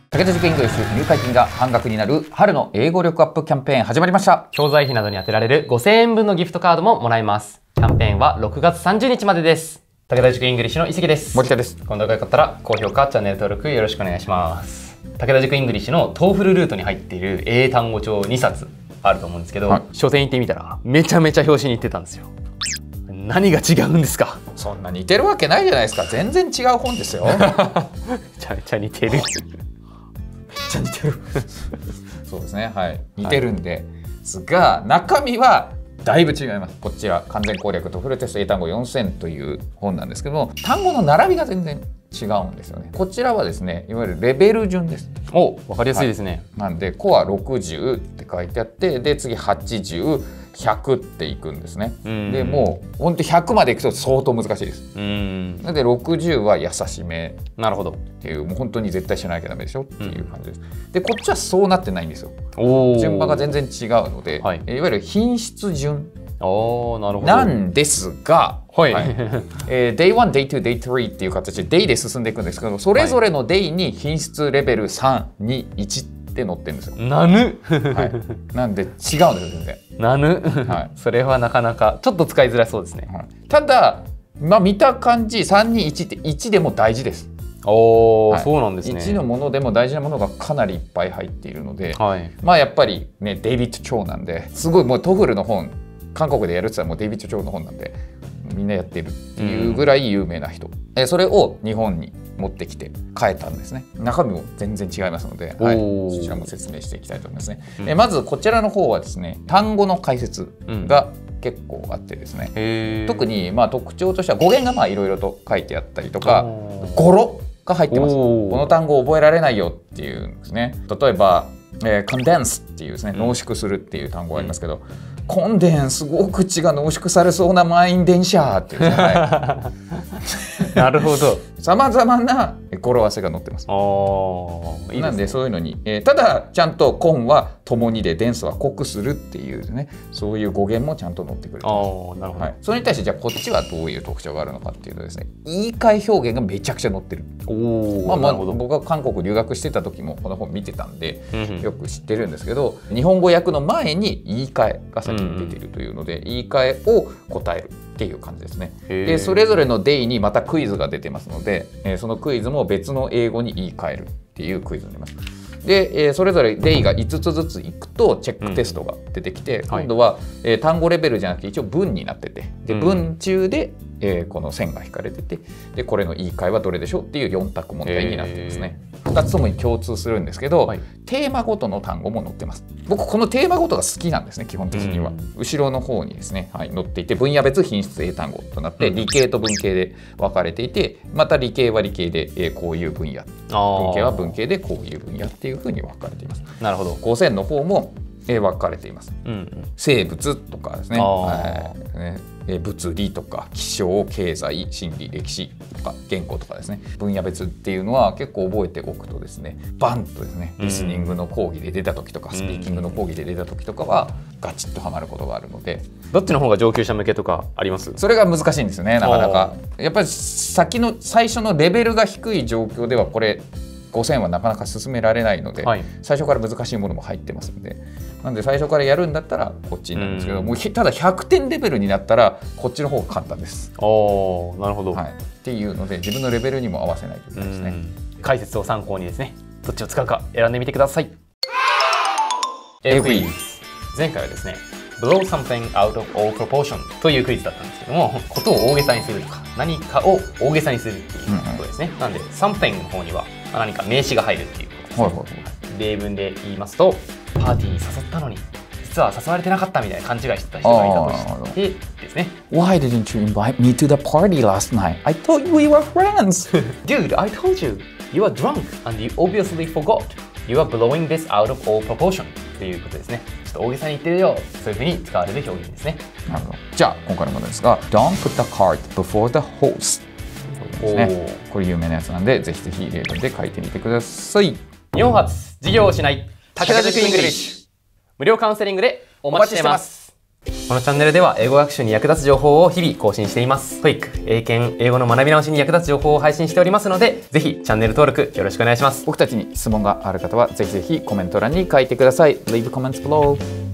武田塾イングリッシュ入会金が半額になる春の英語力アップキャンペーン始まりました。 教材費などに充てられる5000円分のギフトカードももらえます。キャンペーンは6月30日までです。武田塾イングリッシュの伊関です。 森田です。 この動画が良かったら高評価、チャンネル登録よろしくお願いします。武田塾イングリッシュの TOEFL ルートに入っている英単語帳2冊あると思うんですけど、書店行ってみたらめちゃめちゃ表紙に載ってたんですよ。何が違うんですか？ そんな似てるわけないじゃないですか。全然違う本ですよ。めちゃめちゃ似てる。めっちゃ似てる。そうですね。はい。似てるんですが、中身はだいぶ違います。こちら完全攻略とフルテスト英単語4000という本なんですけども、単語の並びが全然違うんですよね。こちらはですね、いわゆるレベル順です。 お、わかりやすいですね。 なんでコア60って書いてあって、で次80、100っていくんですね。でもう本当100までいくと相当難しいです。なので60は優しめ。 なるほど。 っていうもう本当に絶対しなきゃダメでしょっていう感じです。でこっちはそうなってないんですよ。順番が全然違うので、いわゆる品質順なんですが、Day1、Day2、Day3 っていう形で Day で進んでいくんですけど、それぞれの Day に品質レベル3、2、1って載ってるんですよ。 なぬ、 なんで違うんですよ全然。 なぬ、それはなかなかちょっと使いづらそうですね。 ただ、見た感じ3、2、1って1でも大事です。 そうなんですね。 1のものでも大事なものがかなりいっぱい入っているので、やっぱりねデイビッド・チョウなんですごいもうトフルの本韓国でやるって言ったらもうデイビッド・チョウの本なんでみんなやってるっていうぐらい有名な人、それを日本に持ってきて変えたんですね。中身も全然違いますので、そちらも説明していきたいと思いますね。まずこちらの方はですね、単語の解説が結構あってですね、特に特徴としては語源がいろいろと書いてあったりとか、語呂が入ってます。この単語覚えられないよっていうんですね。例えば、condense っていうですね、濃縮するっていう単語がありますけど、コンデンすごく口が濃縮されそうな満員電車っていうですね、 なるほど。 さまざまな語呂合わせが載ってます。なんでそういうのに、ただちゃんとコンは共にでデンスは濃くするっていうですね、そういう語源もちゃんと載ってくる。なるほど。それに対してじゃあこっちはどういう特徴があるのかっていうとですね、言い換え表現がめちゃくちゃ載ってる。僕が韓国留学してた時もこの本見てたんでよく知ってるんですけど、日本語訳の前に言い換えが先に出ているというので、言い換えを答えるっていう感じですね。でそれぞれのデイにまたクイズが出てますので、そのクイズも別の英語に言い換えるっていうクイズになります。で、それぞれデイが5つずついくとチェックテストが出てきて、今度は、単語レベルじゃなくて一応文になってて、で文中で、この線が引かれてて、でこれの言い換えはどれでしょうっていう4択問題になってますね。2つともに共通するんですけど、テーマごとの単語も載ってます。僕このテーマごとが好きなんですね。基本的には後ろの方にですね、載っていて、分野別品質英単語となって理系と文系で分かれていて、また理系は理系で、こういう分野、文系は文系でこういう分野っていうふうに分かれています。なるほど。5000の方も分かれています。生物とかですね、物理とか気象、経済、心理、歴史とか言語とかですね、分野別っていうのは結構覚えておくとですね、バンとですね、リスニングの講義で出た時とかスピーキングの講義で出た時とかはガチッとはまることがあるので。 どっちの方が上級者向けとかあります？ それが難しいんですよね、なかなか。やっぱり最初のレベルが低い状況ではこれ5000はなかなか進められないので、最初から難しいものも入ってますので、なんで最初からやるんだったらこっちになるんですけど、もうただ100点レベルになったらこっちの方が簡単です。なるほど。っていうので自分のレベルにも合わせないといけないですね。 解説を参考にですね、どっちを使うか選んでみてください。クイズ。前回はですね、blow something out of all proportion というクイズだったんですけども、ことを大げさにするとか何かを大げさにするっていうことですね。なんで something の方には何か名詞が入るっていうことですね。例文で言いますと、パーティーに誘ったのに実は誘われてなかったみたいな勘違いしてた人がいたとしてですね。 Why didn't you invite me to the party last night? I thought we were friends. Dude, I told you. You are drunk and you obviously forgot. You are blowing this out of all proportion. ということですね。ちょっと大げさに言ってるよ。そういうふうに使われる表現ですね。 なるほど。じゃあ今回のものですが、Don't put the cart before the horse。これ有名なやつなんで、ぜひぜひ例文で書いてみてください。 4発授業をしない武田塾イングリッシュ、無料カウンセリングでお待ちしてます。 このチャンネルでは英語学習に役立つ情報を日々更新しています。TOEIC、英検、英語の学び直しに役立つ情報を配信しておりますので、ぜひチャンネル登録よろしくお願いします。 僕たちに質問がある方はぜひぜひコメント欄に書いてください。Leave comments below.